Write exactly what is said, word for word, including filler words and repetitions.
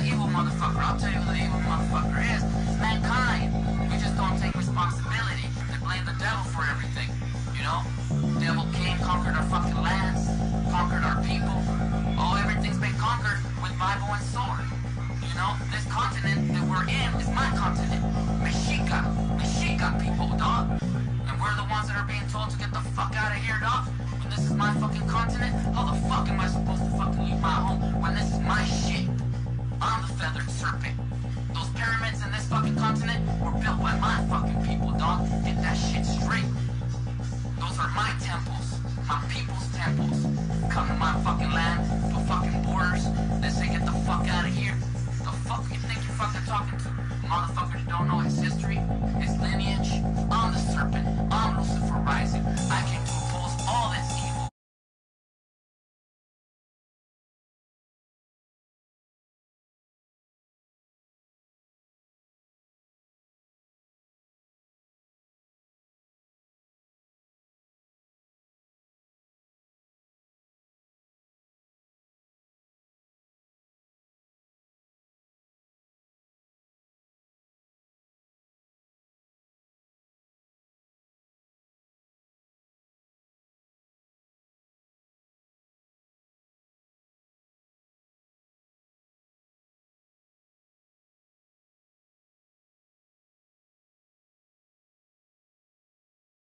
evil motherfucker. I'll tell you who the evil motherfucker is. Mankind. We just don't take responsibility. They blame the devil for everything. You know? Devil came, conquered our fucking lands, conquered our people. Oh, everything's been conquered with Bible and sword. You know? This continent that we're in is my continent. Mexica. Mexica people, dog. And we're the ones that are being told to get the fuck out of here, dog. When this is my fucking continent, how the fuck am I supposed to fucking leave my home when this is my shit? I'm the feathered serpent. Those pyramids in this fucking continent were built by my fucking people, dog. Get that shit straight. Those are my temples. My people's temples.